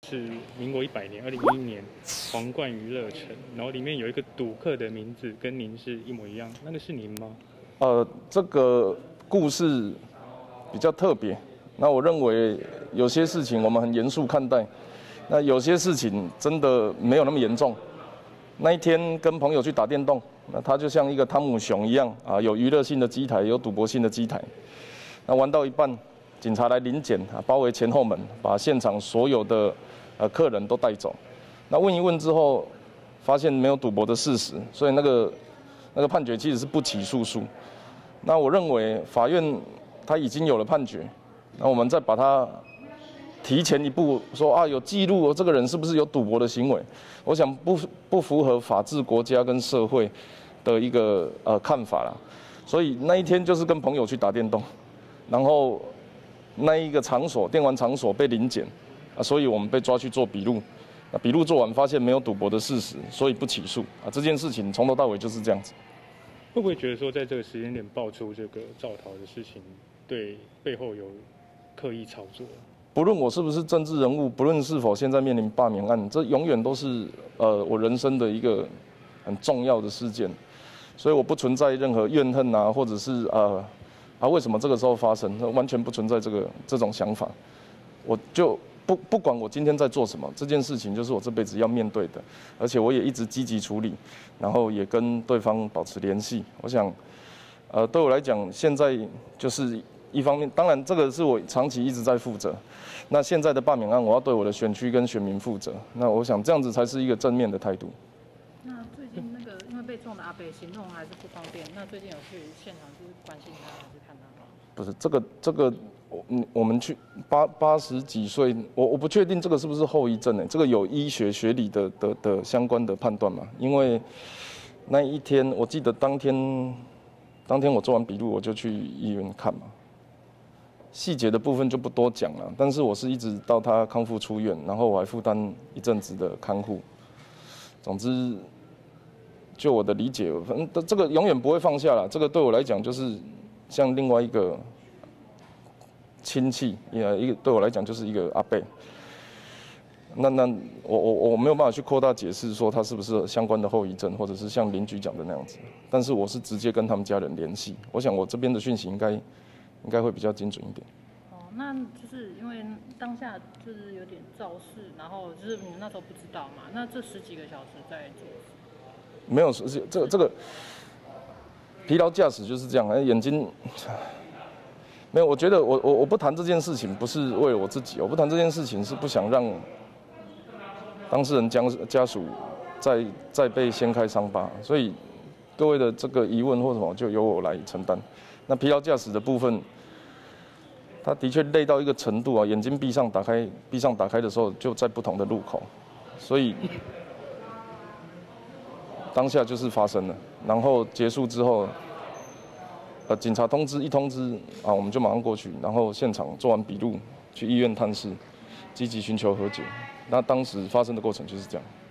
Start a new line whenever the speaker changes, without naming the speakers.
是民国100年，2011年皇冠娱乐城，然后里面有一个赌客的名字跟您是一模一样，那个是您吗？
这个故事比较特别。那我认为有些事情我们很严肃看待，那有些事情真的没有那么严重。那一天跟朋友去打电动，那他就像一个汤姆熊一样啊，有娱乐性的机台，有赌博性的机台。那玩到一半，警察来临检啊，包围前后门，把现场所有的客人都带走。那问一问之后，发现没有赌博的事实，所以那个判决其实是不起诉书。那我认为法院他已经有了判决，那我们再把它提前一步说啊，有记录这个人是不是有赌博的行为？我想不符合法治国家跟社会的一个看法啦。所以那一天就是跟朋友去打电动，然后那一个场所电玩场所被临检啊，所以我们被抓去做笔录。那笔录做完，发现没有赌博的事实，所以不起诉啊。这件事情从头到尾就是这样子。
会不会觉得说，在这个时间点爆出这个造逃的事情，对背后有刻意操作？
不论我是不是政治人物，不论是否现在面临罢免案，这永远都是我人生的一个很重要的事件，所以我不存在任何怨恨啊，或者是为什么这个时候发生，完全不存在这种想法。我就不管我今天在做什么，这件事情就是我这辈子要面对的，而且我也一直积极处理，然后也跟对方保持联系。我想，对我来讲，现在就是一方面，当然这个是我长期一直在负责。那现在的罢免案，我要对我的选区跟选民负责。那我想这样子才是一个正面的态度。
那最近那个因为被撞的阿北行动还是不方便，那最近有去现场就是关心他还是看他吗？
不是这个，我们去80几岁，我不确定这个是不是后遗症呢？这个有医学学理的相关的判断嘛？因为那一天我记得当天我做完笔录我就去医院看嘛。细节的部分就不多讲了，但是我是一直到他康复出院，然后我还负担一阵子的看护。总之，就我的理解，反正这个永远不会放下了。这个对我来讲就是像另外一个亲戚，一个对我来讲就是一个阿伯。那我没有办法去扩大解释说他是不是相关的后遗症，或者是像邻居讲的那样子。但是我是直接跟他们家人联系，我想我这边的讯息应该会比较精准一点。
那就是因为当下就是有点肇事，然后就是你们那时候不知道嘛？那这10几个小时在做什么？
没有，这个疲劳驾驶就是这样，眼睛没有。我觉得我不谈这件事情，不是为了我自己，我不谈这件事情是不想让当事人家属再被掀开伤疤，所以各位的这个疑问或什么就由我来承担。那疲劳驾驶的部分，他的确累到一个程度啊，眼睛闭上打开的时候就在不同的路口，所以当下就是发生了。然后结束之后，警察一通知啊，我们就马上过去，然后现场做完笔录，去医院探视，积极寻求和解。那当时发生的过程就是这样。